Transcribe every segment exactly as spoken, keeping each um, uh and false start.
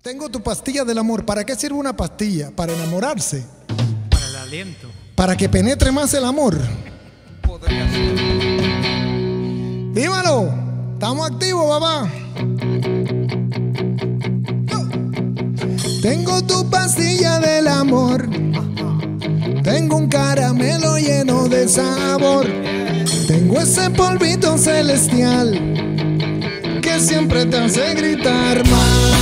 Tengo tu pastilla del amor. ¿Para qué sirve una pastilla? Para enamorarse. Para el aliento. Para que penetre más el amor. Podría ser. Dímelo. Estamos activos, papá. Tengo tu pastilla del amor. Tengo un caramelo lleno de sabor. Tengo ese polvito celestial que siempre te hace gritar más.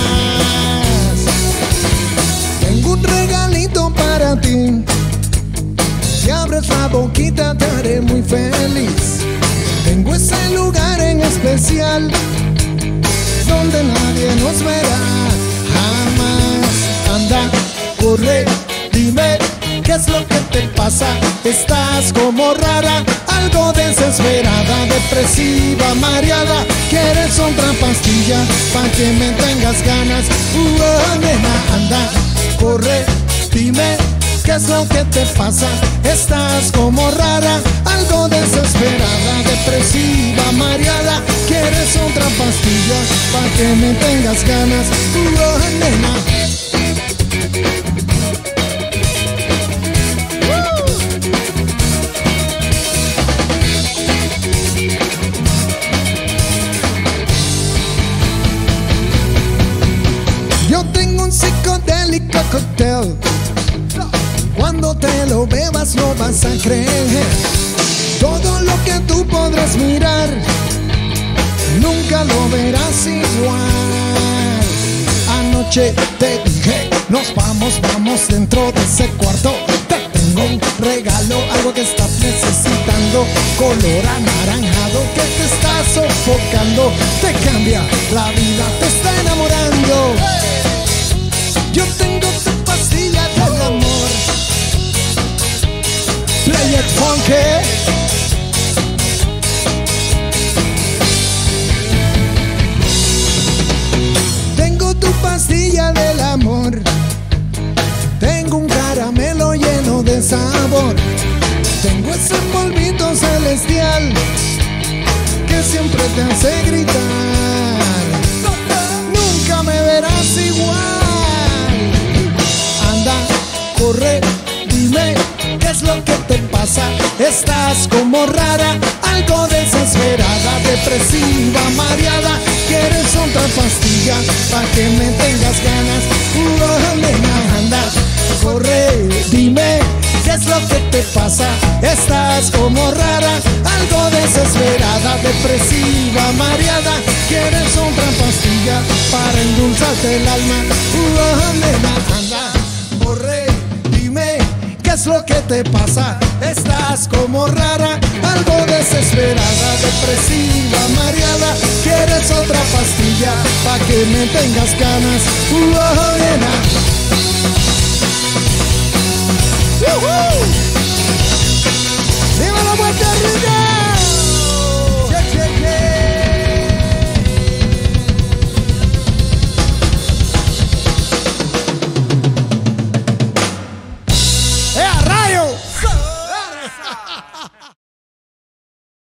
Tengo un regalito para ti. Si abres la boquita te haré muy feliz. Tengo ese lugar en especial donde nadie nos verá jamás. Anda, corre, dime qué es lo que te pasa. Estás como rara, algo desesperada, depresiva, mareada. ¿Quieres otra pastilla pa' que me tengas ganas? Uh, nena, anda, corre, dime qué es lo que te pasa. Estás como rara, algo desesperada, depresiva, mareada. ¿Quieres otra pastilla pa' que me tengas ganas? Uh, nena. Yo tengo un psicodélico cóctel. Cuando te lo bebas no vas a creer todo lo que tú podrás mirar. Nunca lo verás igual. Anoche te dije, nos vamos, vamos dentro de ese cuarto. Te tengo un regalo, algo que estás necesitando. Color anaranjado que te está sofocando. Te cambia la vida, te está enamorando. Yo tengo tu pastilla del amor. Play it funky. Tengo tu pastilla del amor. Tengo un caramelo lleno de sabor. Tengo ese polvito celestial que siempre te hace gritar. Nunca me verás igual. Anda, corre, dime qué es lo que te pasa. Estás como rara, algo desesperada, depresiva, mareada. ¿Quieres otra pastilla pa' que me tengas ganas? Uh, nena, anda, corre, dime qué es lo que te pasa. Estás como rara, algo desesperada, depresiva, mareada. ¿Quieres otra pastilla para endulzarte el alma? Uh, nena, anda, corre, dime qué es lo que te pasa. Estás como rara, algo desesperada, depresiva, mareada. ¿Quieres otra pastilla pa' que me tengas ganas? Uh, nena. Uh-huh.